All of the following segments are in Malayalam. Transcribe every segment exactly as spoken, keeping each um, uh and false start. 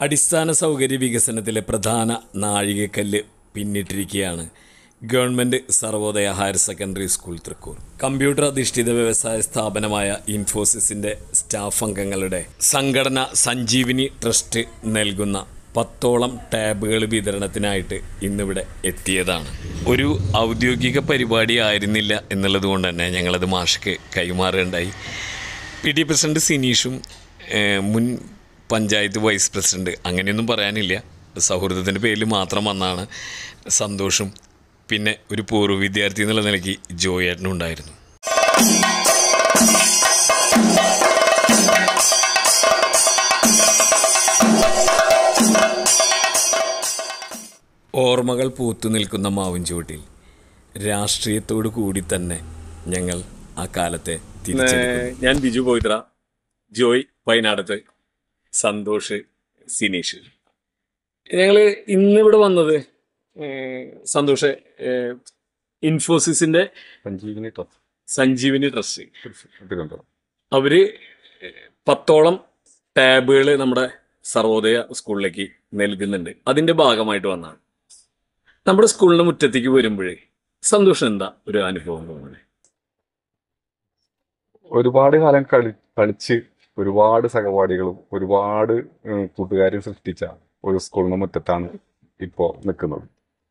അടിസ്ഥാന സൗകര്യ വികസനത്തിലെ പ്രധാന നാഴികക്കല്ല് പിന്നിട്ടിരിക്കുകയാണ് government Sarvodaya higher secondary school Thrikkur. Computer അധിഷ്ഠിത വ്യവസായ സ്ഥാപനമായ ഇൻഫോസിസിൻ്റെ സ്റ്റാഫ് അംഗങ്ങളുടെ സംഘടന സഞ്ജീവിനി ട്രസ്റ്റ് നൽകുന്ന പത്തോളം ടാബുകൾ വിതരണത്തിനായിട്ട് ഇന്നിവിടെ എത്തിയതാണ്. ഒരു ഔദ്യോഗിക പരിപാടി ആയിരുന്നില്ല എന്നുള്ളത് കൊണ്ട് തന്നെ ഞങ്ങളത് മാഷ്ക്ക് കൈമാറുകയുണ്ടായി. പി ടി പ്രസിഡന്റ് സിനീഷും മുൻ പഞ്ചായത്ത് വൈസ് പ്രസിഡന്റ് അങ്ങനെയൊന്നും പറയാനില്ല, സൗഹൃദത്തിൻ്റെ പേരിൽ മാത്രം വന്നാണ്. സന്തോഷം. പിന്നെ ഒരു പൂർവ്വ വിദ്യാർത്ഥി എന്നുള്ള നിലയ്ക്ക് ജോയേട്ടനും ഉണ്ടായിരുന്നു. ഓർമ്മകൾ പൂത്തു നിൽക്കുന്ന മാവിൻ ചുവട്ടിൽ രാഷ്ട്രീയത്തോടു കൂടി തന്നെ ഞങ്ങൾ ആ കാലത്തെ തിരിച്ചെടുക്കുന്നു. ഞാൻ ബിജു പോയിത്ര, ജോയ് വയനാടത്ത്, സന്തോഷ്, സിനീഷ്. ഞങ്ങൾ ഇന്നിവിടെ വന്നത് സന്തോഷ് ഇൻഫോസിസിന്റെ സഞ്ജീവിനി ട്രസ്റ്റ് സഞ്ജീവിനി ട്രസ്റ്റ് അവര് പത്തോളം ടാബുകൾ നമ്മുടെ സർവോദയ സ്കൂളിലേക്ക് നൽകുന്നുണ്ട്. അതിന്റെ ഭാഗമായിട്ട് വന്നാണ്. നമ്മുടെ സ്കൂളിന്റെ മുറ്റത്തേക്ക് വരുമ്പോഴേ സന്തോഷം എന്താ ഒരു അനുഭവം തോന്നുന്നത്? ഒരുപാട് കാലം കളി കളിച്ച് ഒരുപാട് സഹപാഠികളും ഒരുപാട് കൂട്ടുകാരും സൃഷ്ടിച്ച ഒരു സ്കൂളിന് മുറ്റത്താണ് ഇപ്പോൾ നിൽക്കുന്നത്.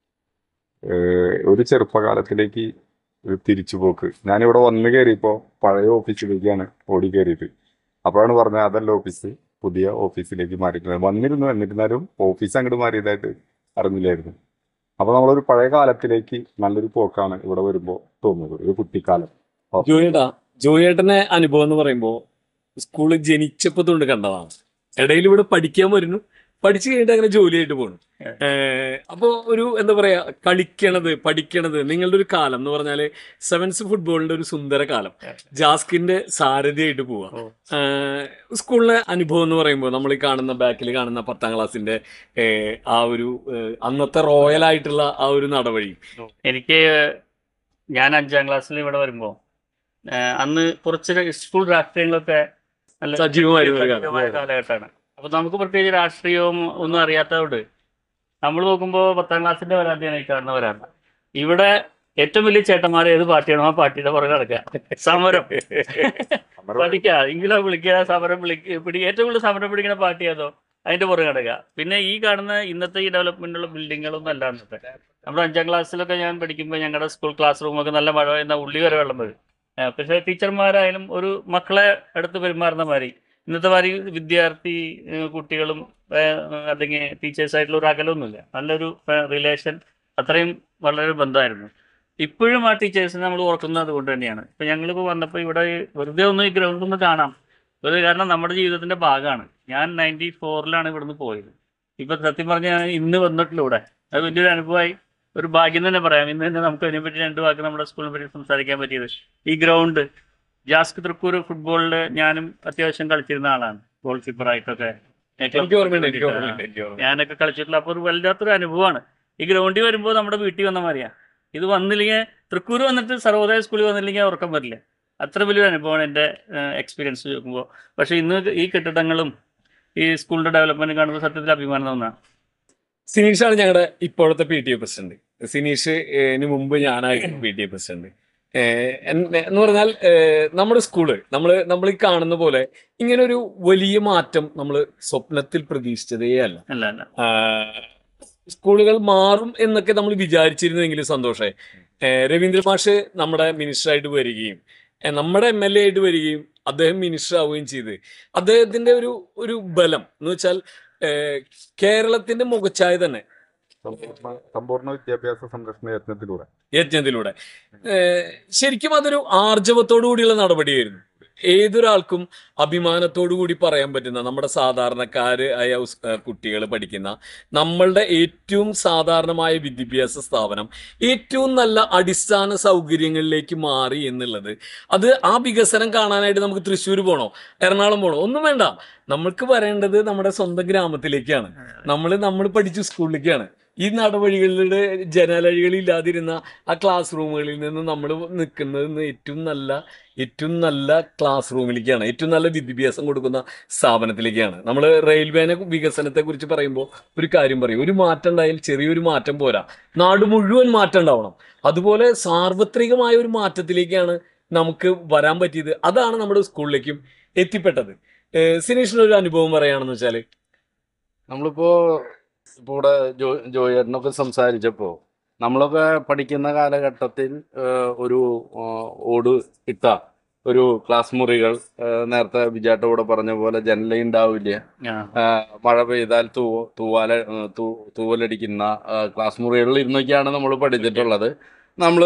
ഒരു ചെറുപ്പകാലത്തിലേക്ക് ഒരു തിരിച്ചുപോക്ക്. ഞാനിവിടെ വന്ന് കയറിയപ്പോൾ പഴയ ഓഫീസിലേക്കാണ് ഓടി കയറിയത്. അപ്പോഴാണ് പറഞ്ഞത് അതല്ല ഓഫീസ്, പുതിയ ഓഫീസിലേക്ക് മാറിയിട്ടുള്ളത്. വന്നിരുന്നു, എന്നിരുന്നാലും ഓഫീസ് അങ്ങോട്ട് മാറിയതായിട്ട് അറിഞ്ഞില്ലായിരുന്നു. അപ്പോൾ നമ്മളൊരു പഴയ കാലത്തിലേക്ക് നല്ലൊരു പോക്കാണ് ഇവിടെ വരുമ്പോൾ തോന്നുന്നത്, ഒരു കുട്ടിക്കാലം. ജോയേട്ടാ ജോയേട്ടന്റെ അനുഭവം എന്ന് പറയുമ്പോൾ സ്കൂളിൽ ജനിച്ചപ്പോൾ തൊണ്ട് കണ്ടതാണ്. ഇടയിൽ ഇവിടെ പഠിക്കാൻ വരുന്നു, പഠിച്ചു കഴിഞ്ഞിട്ട് അങ്ങനെ ജോലിയായിട്ട് പോകണം. അപ്പോ ഒരു എന്താ പറയാ, കളിക്കണത് പഠിക്കണത് നിങ്ങളുടെ ഒരു കാലം എന്ന് പറഞ്ഞാല് സെവൻസ് ഫുട്ബോളിന്റെ ഒരു സുന്ദര കാലം, ജാസ്കിന്റെ സാരഥിയായിട്ട് പോവാ. സ്കൂളിലെ അനുഭവം എന്ന് പറയുമ്പോൾ നമ്മൾ ഈ കാണുന്ന ബാക്കിൽ കാണുന്ന പത്താം ക്ലാസ്സിന്റെ ആ ഒരു അന്നത്തെ റോയൽ ആയിട്ടുള്ള ആ ഒരു നടവഴി. എനിക്ക് ഞാൻ അഞ്ചാം ക്ലാസ്സിൽ ഇവിടെ വരുമ്പോ അന്ന് കുറച്ച് സ്കൂൾ രാഷ്ട്രീയങ്ങളൊക്കെ നല്ല സജീവമായ കാലഘട്ടമാണ്. അപ്പൊ നമുക്ക് പ്രത്യേകിച്ച് രാഷ്ട്രീയവും ഒന്നും അറിയാത്തതുകൊണ്ട് നമ്മൾ നോക്കുമ്പോൾ പത്താം ക്ലാസ്സിന്റെ പരാതിയാണ് ഈ കാണുന്നവരാണ്. ഇവിടെ ഏറ്റവും വലിയ ചേട്ടന്മാർ ഏത് പാർട്ടിയാണോ ആ പാർട്ടിയുടെ പുറകെ നടക്കുക, സമരം പഠിക്കുക, എങ്കിലും വിളിക്കുക, സമരം വിളിക്കുക, പിടി ഏറ്റവും കൂടുതൽ സമരം പിടിക്കുന്ന പാർട്ടി ഏതോ അതിന്റെ പുറകെ നടക്കുക. പിന്നെ ഈ കാണുന്ന ഇന്നത്തെ ഈ ഡെവലപ്മെന്റുള്ള ബിൽഡിങ്ങുകളൊന്നും അല്ല അന്നത്തെ. നമ്മുടെ അഞ്ചാം ക്ലാസ്സിലൊക്കെ ഞാൻ പഠിക്കുമ്പോൾ ഞങ്ങളുടെ സ്കൂൾ ക്ലാസ് റൂമൊക്കെ നല്ല മഴ എന്ന ഉള്ളി വരെ വെള്ളം വരും. പക്ഷേ ടീച്ചർമാരായാലും ഒരു മക്കളെ അടുത്ത് പെരുമാറുന്ന മാതിരി ഇന്നത്തെ മാതിരി വിദ്യാർത്ഥി കുട്ടികളും അല്ലെങ്കിൽ ടീച്ചേഴ്സായിട്ടുള്ള ഒരു അകലമൊന്നുമില്ല. നല്ലൊരു റിലേഷൻ, അത്രയും വളരെ ബന്ധമായിരുന്നു. ഇപ്പോഴും ആ ടീച്ചേഴ്സിനെ നമ്മൾ ഓർക്കുന്നത് അതുകൊണ്ട് തന്നെയാണ്. ഇപ്പം ഞങ്ങളിപ്പോൾ വന്നപ്പോൾ ഇവിടെ വെറുതെ ഒന്ന് ഈ ഗ്രൗണ്ട് ഒന്ന് കാണാം, വെറുതെ കാരണം നമ്മുടെ ജീവിതത്തിൻ്റെ ഭാഗമാണ്. ഞാൻ നയൻറ്റി ഫോറിലാണ് ഇവിടുന്ന് പോയത്. ഇപ്പം സത്യം പറഞ്ഞാൽ ഞാൻ ഇന്ന് വന്നിട്ടില്ല ഇവിടെ. അത് വലിയൊരു അനുഭവമായി, ഒരു ഭാഗ്യം തന്നെ പറയാം. ഇന്ന് തന്നെ നമുക്ക് അതിനെപ്പറ്റി രണ്ട് വാക്ക് നമ്മുടെ സ്കൂളിനെ പറ്റി സംസാരിക്കാൻ പറ്റിയത്. ഈ ഗ്രൗണ്ട് ജാസ്ക് തൃക്കൂർ ഫുട്ബോളിൽ ഞാനും അത്യാവശ്യം കളിച്ചിരുന്ന ആളാണ്, ഗോൾ കീപ്പറായിട്ടൊക്കെ ഞാനൊക്കെ കളിച്ചിട്ടുള്ള. അപ്പോൾ ഒരു വല്ലാത്തൊരു അനുഭവമാണ്. ഈ ഗ്രൗണ്ടിൽ വരുമ്പോൾ നമ്മുടെ വീട്ടിൽ വന്ന മാതിരിയാ. ഇത് വന്നില്ലെങ്കിൽ തൃക്കൂർ വന്നിട്ട് സർവോദയ സ്കൂളിൽ വന്നില്ലെങ്കിൽ ഉറക്കം വരില്ല. അത്ര വലിയൊരു അനുഭവമാണ് എൻ്റെ എക്സ്പീരിയൻസ് നോക്കുമ്പോൾ. പക്ഷേ ഇന്ന് ഈ കെട്ടിടങ്ങളും ഈ സ്കൂളിൻ്റെ ഡെവലപ്മെൻറ്റ് കാണുമ്പോൾ സത്യത്തിൽ അഭിമാനം തോന്നാണ്. സിനീഷാണ് ഞങ്ങളുടെ ഇപ്പോഴത്തെ പി ടി എ പ്രസിഡന്റ്. സിനീഷിന് മുമ്പ് ഞാനായിരുന്നു പി ടി എ പ്രസിഡന്റ്. എന്ന് പറഞ്ഞാൽ നമ്മുടെ സ്കൂള് നമ്മൾ നമ്മൾ ഈ കാണുന്ന പോലെ ഇങ്ങനെ ഒരു വലിയ മാറ്റം നമ്മൾ സ്വപ്നത്തിൽ പ്രതീക്ഷിച്ചതേ അല്ല. സ്കൂളുകൾ മാറും എന്നൊക്കെ നമ്മൾ വിചാരിച്ചിരുന്നെങ്കിലും സന്തോഷേ, രവീന്ദ്ര മാഷ് നമ്മുടെ മിനിസ്റ്ററായിട്ട് വരികയും നമ്മുടെ എം എൽ എ ആയിട്ട് വരികയും അദ്ദേഹം മിനിസ്റ്റർ ആവുകയും ചെയ്ത് അദ്ദേഹത്തിന്റെ ഒരു ഒരു ബലം എന്ന് വെച്ചാൽ കേരളത്തിന്റെ മുഖച്ഛായ തന്നെ സമ്പൂർണ്ണ വിദ്യാഭ്യാസ സംരക്ഷണ യജ്ഞത്തിലൂടെ യജ്ഞത്തിലൂടെ ശരിക്കും അതൊരു ആർജവത്തോടു കൂടിയുള്ള നടപടിയായിരുന്നു. ഏതൊരാൾക്കും അഭിമാനത്തോടു കൂടി പറയാൻ പറ്റുന്ന, നമ്മുടെ സാധാരണക്കാര് ആയ കുട്ടികൾ പഠിക്കുന്ന നമ്മളുടെ ഏറ്റവും സാധാരണമായ വിദ്യാഭ്യാസ സ്ഥാപനം ഏറ്റവും നല്ല അടിസ്ഥാന സൗകര്യങ്ങളിലേക്ക് മാറി എന്നുള്ളത്, അത് ആ വികസനം കാണാനായിട്ട് നമുക്ക് തൃശ്ശൂർ പോകണോ എറണാകുളം പോകണോ ഒന്നും വേണ്ട. നമ്മൾക്ക് വരേണ്ടത് നമ്മുടെ സ്വന്തം ഗ്രാമത്തിലേക്കാണ്, നമ്മൾ നമ്മൾ പഠിച്ച സ്കൂളിലേക്കാണ്. ഈ നടവഴികളുടെ ജനാലഴികളില്ലാതിരുന്ന ആ ക്ലാസ് റൂമുകളിൽ നിന്ന് നമ്മൾ നിൽക്കുന്നത് ഏറ്റവും നല്ല ഏറ്റവും നല്ല ക്ലാസ് റൂമിലേക്കാണ്, ഏറ്റവും നല്ല വിദ്യാഭ്യാസം കൊടുക്കുന്ന സ്ഥാപനത്തിലേക്കാണ്. നമ്മൾ റെയിൽവേനെ വികസനത്തെ കുറിച്ച് പറയുമ്പോൾ ഒരു കാര്യം പറയും, ഒരു മാറ്റം ഉണ്ടായാൽ ചെറിയൊരു മാറ്റം പോരാ, നാട് മുഴുവൻ മാറ്റം ഉണ്ടാവണം. അതുപോലെ സാർവത്രികമായ ഒരു മാറ്റത്തിലേക്കാണ് നമുക്ക് വരാൻ പറ്റിയത്. അതാണ് നമ്മുടെ സ്കൂളിലേക്കും എത്തിപ്പെട്ടത്. സിനീഷിന് ഒരു അനുഭവം പറയുകയാണെന്ന് വെച്ചാൽ, നമ്മളിപ്പോ ഇപ്പൊ ഇവിടെ ജോ ജോയേട്ടനൊക്കെ സംസാരിച്ചപ്പോ നമ്മളൊക്കെ പഠിക്കുന്ന കാലഘട്ടത്തിൽ ഒരു ഓട് ഇട്ട ഒരു ക്ലാസ് മുറികൾ, നേരത്തെ വിജാട്ട കൂടെ പറഞ്ഞ പോലെ ജനല ഉണ്ടാവില്ല, മഴ പെയ്താൽ തൂ തൂവാല തൂ തൂവലടിക്കുന്ന ക്ലാസ് മുറികളിൽ ഇരുന്നൊക്കെയാണ് നമ്മൾ പഠിച്ചിട്ടുള്ളത്. നമ്മൾ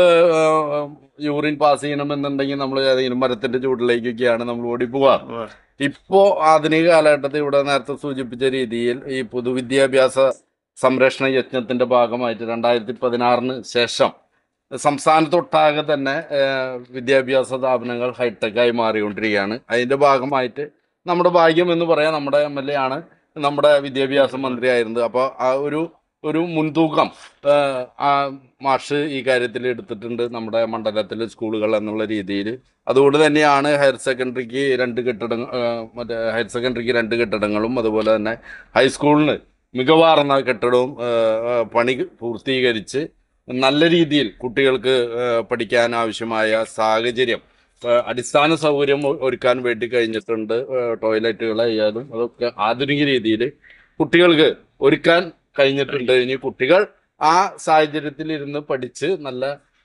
യൂറിൻ പാസ് ചെയ്യണമെന്നുണ്ടെങ്കിൽ നമ്മൾ ഏതെങ്കിലും മരത്തിന്റെ ചൂടിലേക്കൊക്കെയാണ് നമ്മൾ ഓടി പോവാറ്. ഇപ്പോ ആധുനിക കാലഘട്ടത്തിൽ ഇവിടെ നേരത്തെ സൂചിപ്പിച്ച രീതിയിൽ ഈ പൊതുവിദ്യാഭ്യാസ സംരക്ഷണ യജ്ഞത്തിന്റെ ഭാഗമായിട്ട് രണ്ടായിരത്തി പതിനാറിന് ശേഷം സംസ്ഥാനത്തൊട്ടാകെ തന്നെ വിദ്യാഭ്യാസ സ്ഥാപനങ്ങൾ ഹൈടെക്കായി മാറിക്കൊണ്ടിരിക്കുകയാണ്. അതിന്റെ ഭാഗമായിട്ട് നമ്മുടെ ഭാഗ്യം എന്ന് പറയാം, നമ്മുടെ എം എൽ എ ആണ് നമ്മുടെ വിദ്യാഭ്യാസ മന്ത്രി ആയിരുന്നത്. അപ്പോൾ ആ ഒരു ഒരു മുൻതൂക്കം ആ മാഷ് ഈ കാര്യത്തിൽ എടുത്തിട്ടുണ്ട് നമ്മുടെ മണ്ഡലത്തിലെ സ്കൂളുകൾ എന്നുള്ള രീതിയിൽ. അതുകൊണ്ട് തന്നെയാണ് ഹയർ സെക്കൻഡറിക്ക് രണ്ട് കെട്ടിടങ്ങൾ, മറ്റേ ഹയർ സെക്കൻഡറിക്ക് രണ്ട് കെട്ടിടങ്ങളും അതുപോലെ തന്നെ ഹൈസ്കൂളിന് മികവാർന്ന കെട്ടിടവും പണി പൂർത്തീകരിച്ച് നല്ല രീതിയിൽ കുട്ടികൾക്ക് പഠിക്കാൻ ആവശ്യമായ സാഹചര്യം, അടിസ്ഥാന സൗകര്യം ഒരുക്കാൻ വേണ്ടി കഴിഞ്ഞിട്ടുണ്ട്. ടോയ്ലറ്റുകളായാലും അതൊക്കെ ആധുനിക രീതിയിൽ കുട്ടികൾക്ക് ഒരുക്കാൻ കഴിഞ്ഞിട്ടുണ്ട്. ഇനി കുട്ടികൾ ആ സാഹചര്യത്തിൽ ഇരുന്ന് പഠിച്ച് നല്ല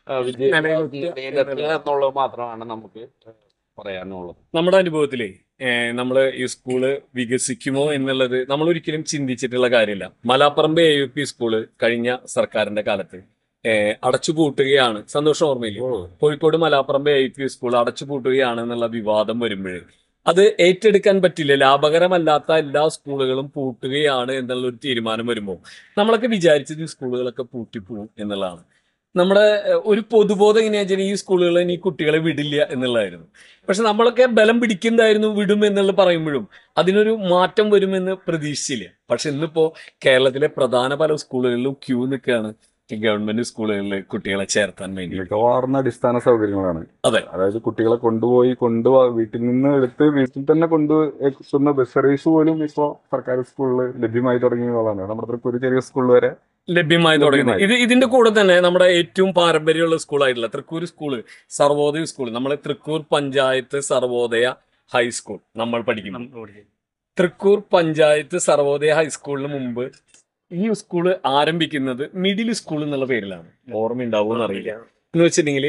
വിദ്യാഭ്യാസം എന്നുള്ളത് മാത്രമാണ് നമുക്ക് പറയാനുള്ളത്. നമ്മുടെ അനുഭവത്തിലേ നമ്മൾ ഈ സ്കൂള് വികസിക്കുമോ എന്നുള്ളത് നമ്മൾ ഒരിക്കലും ചിന്തിച്ചിട്ടുള്ള കാര്യമില്ല. Malaparamba A U P school കഴിഞ്ഞ സർക്കാരിന്റെ കാലത്ത് അടച്ചുപൂട്ടുകയാണ്. സന്തോഷം ഓർമ്മയില്ലേ? Kozhikode Malaparamba A U P school അടച്ചുപൂട്ടുകയാണ് എന്നുള്ള വിവാദം വരുമ്പോഴേ അത് ഏറ്റെടുക്കാൻ പറ്റില്ല, ലാഭകരമല്ലാത്ത എല്ലാ സ്കൂളുകളും പൂട്ടുകയാണ് എന്നുള്ള ഒരു തീരുമാനം വരുമ്പോൾ നമ്മളൊക്കെ വിചാരിച്ചത് ഈ സ്കൂളുകളൊക്കെ പൂട്ടിപ്പോവും എന്നുള്ളതാണ്. നമ്മുടെ ഒരു പൊതുബോധം എങ്ങനെയാ വെച്ചാൽ ഈ സ്കൂളുകൾ ഇനി കുട്ടികളെ വിടില്ല എന്നുള്ളതായിരുന്നു. പക്ഷെ നമ്മളൊക്കെ ബലം പിടിക്കുന്നതായിരുന്നു വിടും എന്നുള്ള പറയുമ്പോഴും അതിനൊരു മാറ്റം വരുമെന്ന് പ്രതീക്ഷിച്ചില്ല. പക്ഷെ ഇന്നിപ്പോ കേരളത്തിലെ പ്രധാന പല സ്കൂളുകളിലും ക്യൂ നിൽക്കുകയാണ് ഗവൺമെന്റ് സ്കൂളുകളിൽ കുട്ടികളെ ചേർത്താൻ വേണ്ടി. മികവാർന്ന അടിസ്ഥാന സൗകര്യങ്ങളാണ്. അതെ, അതായത് കുട്ടികളെ കൊണ്ടുപോയി കൊണ്ടു വീട്ടിൽ നിന്ന് എടുത്ത് വീട്ടിൽ തന്നെ കൊണ്ടു എത്തുന്ന ബസ് സർവീസ് പോലും ഇപ്പോ സർക്കാർ സ്കൂളിൽ ലഭ്യമായി തുടങ്ങിയതാണ്. നമ്മുടെ തൃശ്ശൂർ ചെറിയ സ്കൂളിൽ വരെ ലഭ്യമായി തുടങ്ങി. ഇത് ഇതിന്റെ കൂടെ തന്നെ നമ്മുടെ ഏറ്റവും പാരമ്പര്യമുള്ള സ്കൂളായിട്ടുള്ള തൃക്കൂർ സ്കൂള്, സർവോദയ സ്കൂൾ, നമ്മളെ തൃക്കൂർ പഞ്ചായത്ത് സർവോദയ ഹൈസ്കൂൾ നമ്മൾ പഠിക്കുന്നു. തൃക്കൂർ പഞ്ചായത്ത് സർവോദയ ഹൈസ്കൂളിന് മുമ്പ് ഈ സ്കൂള് ആരംഭിക്കുന്നത് മിഡിൽ സ്കൂൾ എന്നുള്ള പേരിലാണ്. ഓർമ്മ ഉണ്ടാവുമെന്ന് അറിയില്ല. എന്ന് വെച്ചിട്ടുണ്ടെങ്കിൽ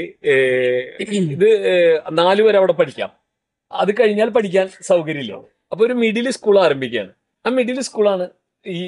ഇത് നാലു വരെ അവിടെ പഠിക്കാം, അത് കഴിഞ്ഞാൽ പഠിക്കാൻ സൗകര്യമില്ല. അപ്പൊ ഒരു മിഡിൽ സ്കൂൾ ആരംഭിക്കുകയാണ്. ആ മിഡിൽ സ്കൂളാണ് ഈ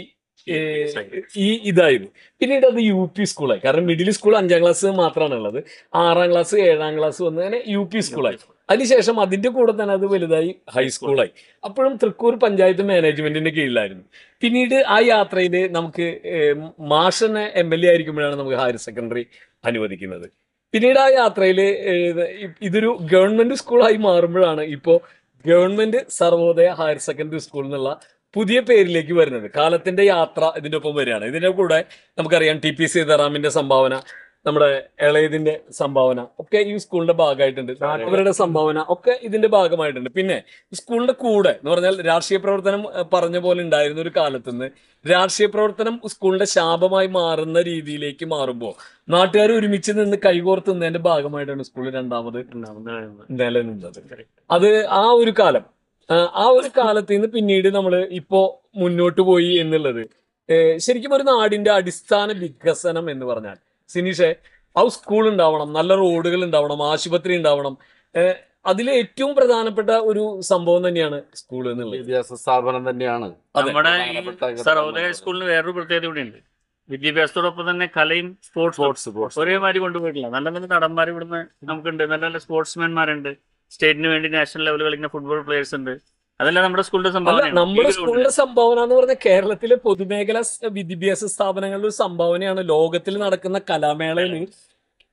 ഈ ഇതായത്. പിന്നീട് അത് യു പി സ്കൂളായി. കാരണം മിഡിൽ സ്കൂൾ അഞ്ചാം ക്ലാസ് മാത്രമാണ് ഉള്ളത്. ആറാം ക്ലാസ് ഏഴാം ക്ലാസ് വന്ന് അങ്ങനെ യു പി സ്കൂളായി. അതിനുശേഷം അതിന്റെ കൂടെ തന്നെ അത് വലുതായി ഹൈസ്കൂളായി. അപ്പോഴും തൃക്കൂർ പഞ്ചായത്ത് മാനേജ്മെന്റിന്റെ കീഴിലായിരുന്നു. പിന്നീട് ആ യാത്രയിൽ നമുക്ക് മാഷനെ എം എൽ എ ആയിരിക്കുമ്പോഴാണ് നമുക്ക് ഹയർ സെക്കൻഡറി അനുവദിക്കുന്നത്. പിന്നീട് ആ യാത്രയിൽ ഇതൊരു ഗവൺമെന്റ് സ്കൂളായി മാറുമ്പോഴാണ് ഇപ്പോൾ government Sarvodaya higher secondary school എന്നുള്ള പുതിയ പേരിലേക്ക് വരുന്നത്. കാലത്തിന്റെ യാത്ര ഇതിന്റെ ഒപ്പം വരികയാണ്. ഇതിന്റെ കൂടെ നമുക്കറിയാം ടി പി സീതാറാമിന്റെ സംഭാവന, നമ്മുടെ ഇളയതിന്റെ സംഭാവന ഒക്കെ ഈ സ്കൂളിന്റെ ഭാഗമായിട്ടുണ്ട്. അവരുടെ സംഭാവന ഒക്കെ ഇതിന്റെ ഭാഗമായിട്ടുണ്ട്. പിന്നെ സ്കൂളിന്റെ കൂടെ എന്ന് പറഞ്ഞാൽ രാഷ്ട്രീയ പ്രവർത്തനം പറഞ്ഞ പോലെ ഉണ്ടായിരുന്ന ഒരു കാലത്തുനിന്ന് രാഷ്ട്രീയ പ്രവർത്തനം സ്കൂളിന്റെ ശാപമായി മാറുന്ന രീതിയിലേക്ക് മാറുമ്പോൾ നാട്ടുകാർ ഒരുമിച്ച് നിന്ന് കൈകോർത്ത് നിന്നതിന്റെ ഭാഗമായിട്ടാണ് സ്കൂൾ രണ്ടാമത് നിലനിന്നത്. അത് ആ ഒരു കാലം ആ ഒരു കാലത്ത് നിന്ന് പിന്നീട് നമ്മൾ ഇപ്പോ മുന്നോട്ട് പോയി എന്നുള്ളത് ശരിക്കും ഒരു നാടിന്റെ അടിസ്ഥാന വികസനം എന്ന് പറഞ്ഞാൽ സിനീഷെ ആ സ്കൂൾ ഉണ്ടാവണം, നല്ല റോഡുകൾ ഉണ്ടാവണം, ആശുപത്രി ഉണ്ടാവണം. അതിലെ ഏറ്റവും പ്രധാനപ്പെട്ട ഒരു സംഭവം തന്നെയാണ് സ്കൂൾ എന്നുള്ളത്. വിദ്യാഭ്യാസ സ്ഥാപനം തന്നെയാണ്. നമ്മുടെ സർവോദയ സ്കൂളിന് വേറൊരു പ്രത്യേകത കൂടി ഉണ്ട്. വിദ്യാഭ്യാസത്തോടൊപ്പം തന്നെ കലയും സ്പോർട്സ് ഒരേമാതിരി കൊണ്ടുപോയിട്ടില്ല. നല്ല നല്ല നടന്മാർ ഇവിടുന്ന് നമുക്കുണ്ട്, നല്ല നല്ല സ്പോർട്സ്മാൻമാരുണ്ട്, സ്റ്റേറ്റിന് വേണ്ടി നാഷണൽ ലെവൽ കളിക്കുന്ന ഫുട്ബോൾ പ്ലേയേഴ്സ് ഉണ്ട്. അതെല്ലാം നമ്മുടെ സ്കൂളിന്റെ സംഭാവന. നമ്മുടെ സ്കൂളിന്റെ സംഭാവന എന്ന് പറഞ്ഞാൽ കേരളത്തിലെ പൊതുമേഖലാ വിദ്യാഭ്യാസ സ്ഥാപനങ്ങളുടെ ഒരു സംഭാവനയാണ്. ലോകത്തിൽ നടക്കുന്ന കലാമേളയിൽ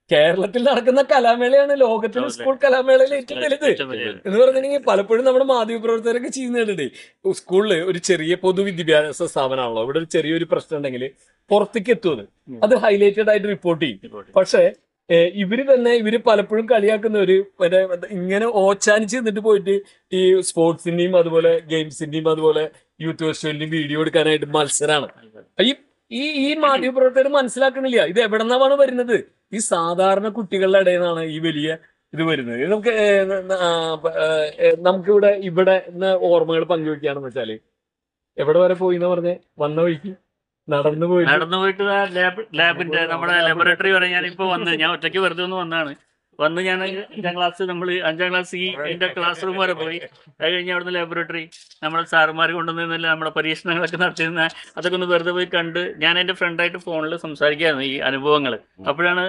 കേരളത്തിൽ നടക്കുന്ന കലാമേളയാണ് ലോകത്തിലെ സ്കൂൾ കലാമേളയിൽ ഏറ്റവും വലുത് എന്ന് പറഞ്ഞിട്ടുണ്ടെങ്കിൽ പലപ്പോഴും നമ്മുടെ മാധ്യമപ്രവർത്തകരൊക്കെ ചെയ്യുന്നുണ്ട്. സ്കൂളില് ഒരു ചെറിയ പൊതുവിദ്യാഭ്യാസ സ്ഥാപനമാണല്ലോ, ഇവിടെ ഒരു ചെറിയൊരു പ്രശ്നം ഉണ്ടെങ്കിൽ പുറത്തേക്ക് എത്തുന്നത് അത് ഹൈലൈറ്റഡ് ആയിട്ട് റിപ്പോർട്ട് ചെയ്യും. പക്ഷെ ഇവര് തന്നെ ഇവര് പലപ്പോഴും കളിയാക്കുന്നവര് മറ്റേ ഇങ്ങനെ ഓച്ചാനിച്ച് നിന്നിട്ട് പോയിട്ട് ഈ സ്പോർട്സിന്റെയും അതുപോലെ ഗെയിംസിന്റെയും അതുപോലെ യൂത്ത് ഫെസ്റ്റിവലിന്റെയും വീഡിയോ എടുക്കാനായിട്ട് മത്സരമാണ്. ഈ ഈ ഈ മാധ്യമപ്രവർത്തകർ മനസ്സിലാക്കണില്ല ഇത് എവിടെ നിന്നാണ് വരുന്നത്. ഈ സാധാരണ കുട്ടികളുടെ ഇടയിൽ നിന്നാണ് ഈ വലിയ ഇത് വരുന്നത്. നമുക്ക് നമുക്കിവിടെ ഇവിടെ ഓർമ്മകൾ പങ്കുവെക്കുകയാണെന്ന് വെച്ചാല് എവിടെ വരെ പോയി എന്ന് പറഞ്ഞ് വന്ന വഴിക്ക് നടന്നു പോയി നടന്നു പോയിട്ട് ലാബ് ലാബിന്റെ നമ്മുടെ ലബോറട്ടറി വരെ ഞാൻ ഇപ്പൊ വന്ന് ഞാൻ ഒറ്റയ്ക്ക് വെറുതെ ഒന്ന് വന്നാണ്. വന്ന് ഞാൻ അഞ്ചാം ക്ലാസ് നമ്മൾ അഞ്ചാം ക്ലാസ് ഈ എന്റെ ക്ലാസ് റൂം വരെ പോയി. അത് കഴിഞ്ഞ് അവിടുന്ന് ലബോറട്ടറി നമ്മുടെ സാറുമാർ കൊണ്ടുവന്നില്ല നമ്മുടെ പരീക്ഷണങ്ങളൊക്കെ നടത്തിയിരുന്ന അതൊക്കെ ഒന്ന് വെറുതെ പോയി കണ്ട് ഞാൻ എന്റെ ഫ്രണ്ടായിട്ട് ഫോണിൽ സംസാരിക്കുകയായിരുന്നു ഈ അനുഭവങ്ങൾ. അപ്പോഴാണ്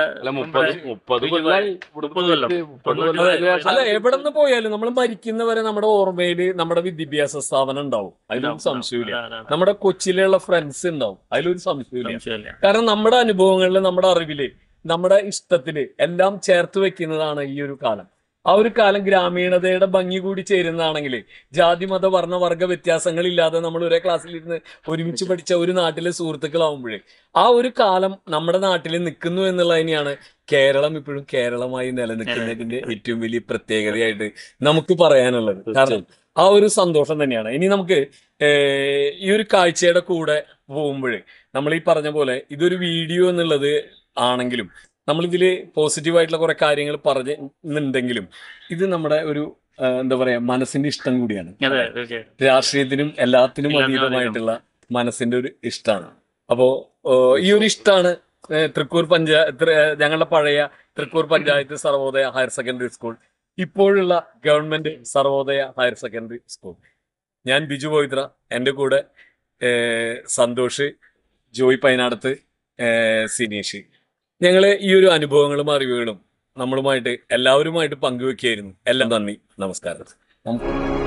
അല്ല എവിടെ നിന്ന് പോയാലും നമ്മൾ മരിക്കുന്നവരെ നമ്മുടെ ഓർമ്മയില് നമ്മുടെ വിദ്യാഭ്യാസ സ്ഥാപനം ഉണ്ടാവും, അതിലൊരു സംശയമില്ല. നമ്മുടെ കൊച്ചിയിലുള്ള ഫ്രണ്ട്സ് ഉണ്ടാവും, അതിലൊരു സംശയമില്ല. കാരണം നമ്മുടെ അനുഭവങ്ങളില് നമ്മുടെ അറിവില് നമ്മുടെ ഇഷ്ടത്തിന് എല്ലാം ചേർത്ത് വെക്കുന്നതാണ് ഈ ഒരു കാലം. ആ ഒരു കാലം ഗ്രാമീണതയുടെ ഭംഗി കൂടി ചേരുന്നതാണെങ്കിൽ ജാതി മത വർണ്ണ വർഗ വ്യത്യാസങ്ങളില്ലാതെ നമ്മൾ ഒരേ ക്ലാസ്സിലിരുന്ന് ഒരുമിച്ച് പഠിച്ച ഒരു നാട്ടിലെ സുഹൃത്തുക്കളാവുമ്പോഴേ ആ ഒരു കാലം നമ്മുടെ നാട്ടിൽ നിൽക്കുന്നു എന്നുള്ളത് തന്നെയാണ് കേരളം ഇപ്പോഴും കേരളമായി നിലനിൽക്കുന്നതിന്റെ ഏറ്റവും വലിയ പ്രത്യേകതയായിട്ട് നമുക്ക് പറയാനുള്ളത്. കാരണം ആ ഒരു സന്തോഷം തന്നെയാണ്. ഇനി നമുക്ക് ഈ ഒരു കാഴ്ചയുടെ കൂടെ പോകുമ്പോഴേ നമ്മൾ ഈ പറഞ്ഞ പോലെ ഇതൊരു വീഡിയോ എന്നുള്ളത് ആണെങ്കിലും നമ്മളിതിൽ പോസിറ്റീവായിട്ടുള്ള കുറെ കാര്യങ്ങൾ പറഞ്ഞിട്ടുണ്ടെങ്കിലും ഇത് നമ്മുടെ ഒരു എന്താ പറയാ മനസ്സിന്റെ ഇഷ്ടം കൂടിയാണ്. രാഷ്ട്രീയത്തിനും എല്ലാത്തിനും അതീതമായിട്ടുള്ള മനസ്സിന്റെ ഒരു ഇഷ്ടമാണ്. അപ്പോ ഈ ഒരു ഇഷ്ടമാണ് തൃക്കൂർ പഞ്ചായത്ത് ഞങ്ങളുടെ പഴയ Thrikkur panchayat Sarvodaya higher secondary school, ഇപ്പോഴുള്ള government Sarvodaya higher secondary school. ഞാൻ ബിജു പവിത്ര, എൻ്റെ കൂടെ സന്തോഷ്, ജോയ് പൈനാടത്ത്, സിനീഷ്. ഞങ്ങൾ ഈ ഒരു അനുഭവങ്ങളും അറിവുകളും നമ്മളുമായിട്ട് എല്ലാവരുമായിട്ട് പങ്കുവെക്കുകയായിരുന്നു. എല്ലാം നന്ദി, നമസ്കാരം.